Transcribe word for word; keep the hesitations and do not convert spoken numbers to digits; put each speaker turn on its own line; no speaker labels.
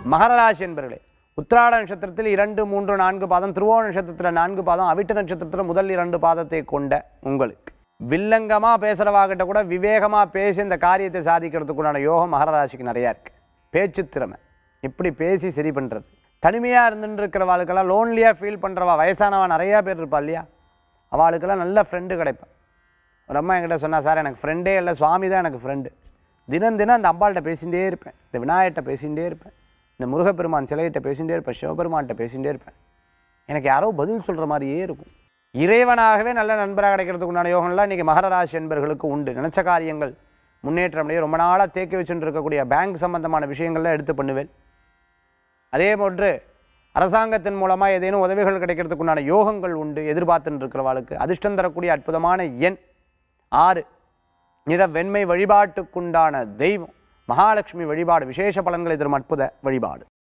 மகர ராசி என்பர்களே, உத்திராட நட்சத்திரத்தில் இரண்டு மூன்று நான்கு பாதம், திருவோண நட்சத்திரத்தில் நான்கு பாதம், அவிட்ட நட்சத்திரத்தில் முதல் இரண்டு பாதத்தை கொண்ட உங்களுக்கு வில்லங்கமா பேசுறவாகிட்ட கூட விவேகமா பேசி இந்த காரியத்தை சாதிக்கிறதுக்குண்டான யோகம் மகர ராசிக்கு நிறையா இருக்கு. பேச்சு திறமை, எப்படி பேசி சரி பண்றது. தனிமையா இருந்துட்டு இருக்கிறவாளுக்கெல்லாம், லோன்லியா ஃபீல் பண்றவா, வயசானவா நிறையா பேர் இருப்பா இல்லையா, அவளுக்கெல்லாம் நல்ல ஃப்ரெண்டு கிடைப்பா. ஒரு அம்மா என்கிட்ட சொன்னா, சார் எனக்கு ஃப்ரெண்டே இல்லை, சுவாமி தான் எனக்கு ஃப்ரெண்டு. தினம் தினம் அந்த அம்பாள்கிட்ட பேசிகிட்டே இருப்பேன், இந்த விநாயகர்கிட்ட பேசிகிட்டே இருப்பேன், இந்த முருகப்பெருமான் சிலையிட்ட பேசிகிட்டே இருப்பேன், சிவபெருமான்கிட்ட பேசிகிட்டே இருப்பேன். எனக்கு யாரோ பதில் சொல்கிற மாதிரியே இருக்கும். இறைவனாகவே நல்ல நண்பராக கிடைக்கிறதுக்கு உண்டான யோகம்லாம் இன்றைக்கி மகர ராசி என்பர்களுக்கு உண்டு. நினச்ச காரியங்கள் முன்னேற்றம் அடைய ரொம்ப நாளாக தேக்கி வச்சுட்டு இருக்கக்கூடிய பேங்க் சம்பந்தமான விஷயங்கள்லாம் எடுத்து பண்ணுவேன். அதே போன்று அரசாங்கத்தின் மூலமாக ஏதேனும் உதவிகள் கிடைக்கிறதுக்கு உண்டான யோகங்கள் உண்டு. எதிர்பார்த்துன்னு இருக்கிறவாளுக்கு அதிர்ஷ்டம் தரக்கூடிய அற்புதமான எண் ஆறு. நிற வெண்மை. வழிபாட்டுக்குண்டான தெய்வம் மகாலட்சுமி வழிபாடு. விசேஷ பலன்களை தரும் அற்புத வழிபாடு.